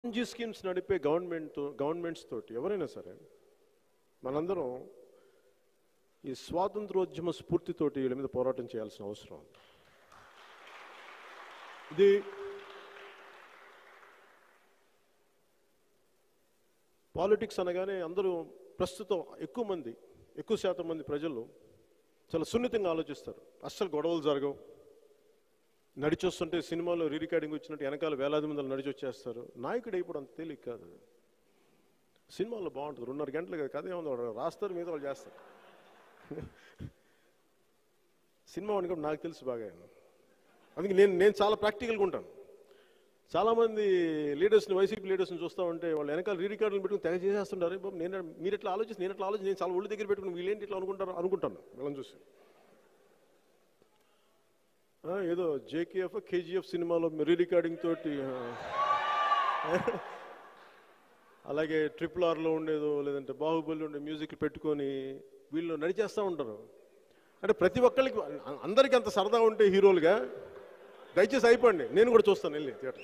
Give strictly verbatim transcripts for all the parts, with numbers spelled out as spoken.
NG schemes నడిపే government governments తోటి ఎవరైనా సరే మనందరం ఈ స్వాతంత్రోద్యమ స్ఫూర్తితోటి వీళ్ళ మీద పోరాటం చేయాల్సిన అవసరం ఉంది. ఇది పాలిటిక్స్ అనగానే అందరూ ప్రస్తుతం ఎక్కువ మంది ఎక్కువ శాతం మంది ప్రజలు చాలా సున్నితంగా ఆలోచిస్తారు. అస్సలు గొడవలు జరగవు. నడిచొస్తుంటే సినిమాలో రీ రికార్డింగ్ వచ్చినట్టు వెనకాల వేలాది మంది నడిచి వచ్చేస్తారు. నాయకుడు ఇప్పుడు అంత తేలిక కాదు. సినిమాలో బాగుంటుంది. రెండున్నర గంటలు కదా కథ ఏముంది, రాస్తారు మీద వాళ్ళు చేస్తారు. సినిమా అని కూడా నాకు తెలుసు బాగా. అందుకే నేను నేను చాలా ప్రాక్టికల్గా ఉంటాను. చాలామంది లీడర్స్ని వైసీపీ లీడర్స్ని చూస్తూ ఉంటే వాళ్ళు వెనకాల రీ రికార్డులు పెట్టుకుని తెగ చేసేస్తుంటారు. బాబు నేను మీరు ఎట్లా ఆలోచిస్తే నేను ఎట్లా ఆలోచించి నేను చాలా ఒళ్ళు దగ్గర పెట్టుకుని వీళ్ళేంటి ఇట్లా అనుకుంటారు అనుకుంటాను వీళ్ళని చూసి. ఏదో జేకేఎఫ్ కేజీఎఫ్ సినిమాలో రీ రికార్డింగ్ తోటి, అలాగే ట్రిపుల్ ఆర్లో ఉండేదో లేదంటే బాహుబలి ఉండే మ్యూజిక్ పెట్టుకొని వీళ్ళు నడిచేస్తూ ఉంటారు. అంటే ప్రతి ఒక్కరికి అందరికీ అంత సరదా ఉంటే హీరోలుగా దయచేసి అయిపోండి. నేను కూడా చూస్తాను వెళ్ళి థియేటర్.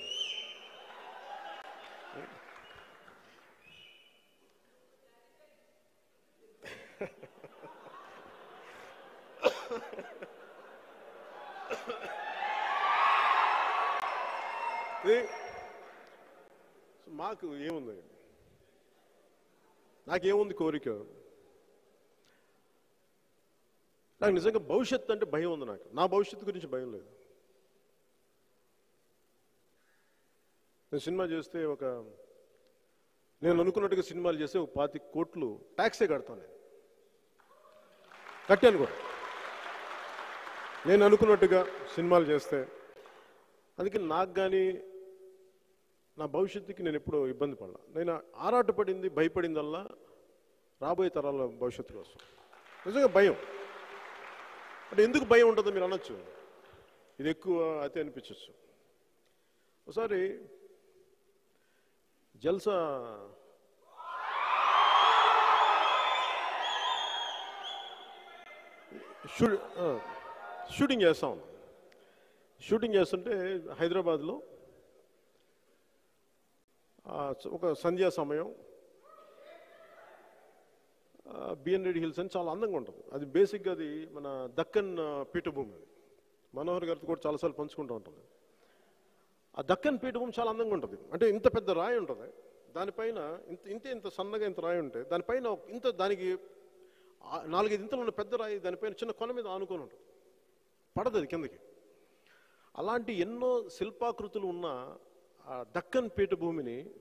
మాకు ఏముంది, నాకేముంది కోరిక, నాకు నిజంగా భవిష్యత్తు అంటే భయం ఉంది. నాకు నా భవిష్యత్తు గురించి భయం లేదు. నేను సినిమా చేస్తే ఒక నేను అనుకున్నట్టుగా సినిమాలు చేస్తే ఒక పాతి కోట్లు ట్యాక్సే కడతాను. నేను కట్టాను కూడా నేను అనుకున్నట్టుగా సినిమాలు చేస్తే. అందుకని నాకు కానీ నా భవిష్యత్తుకి నేను ఎప్పుడూ ఇబ్బంది పడలా. నేను ఆరాటపడింది భయపడిందల్లా రాబోయే తరాల భవిష్యత్తు కోసం. నిజంగా భయం అంటే ఎందుకు భయం ఉంటుందో మీరు అనొచ్చు, ఇది ఎక్కువ అయితే అనిపించవచ్చు. ఒకసారి జల్సా షూ షూటింగ్ చేస్తా ఉన్నాం. షూటింగ్ చేస్తుంటే హైదరాబాద్లో ఒక సంధ్యా సమయం, బిఎన్ రెడ్డి హిల్స్ అని చాలా అందంగా ఉంటుంది. అది బేసిక్గా అది మన దక్కన్ పీఠభూమి. అది మనోహర్ గారితో కూడా చాలాసార్లు పంచుకుంటూ ఉంటుంది. ఆ దక్కన్ పీఠభూమి చాలా అందంగా ఉంటుంది. అంటే ఇంత పెద్ద రాయి ఉంటుంది, దానిపైన ఇంత ఇంతే ఇంత సన్నగా ఇంత రాయి ఉంటే దానిపైన ఇంత దానికి నాలుగైదు ఇంతలు ఉన్న పెద్ద రాయి దానిపైన చిన్న కొన మీద ఆనుకొని ఉంటుంది, పడదు అది కిందకి. అలాంటి ఎన్నో శిల్పాకృతులు ఉన్న ఆ దక్కన్ పీఠభూమిని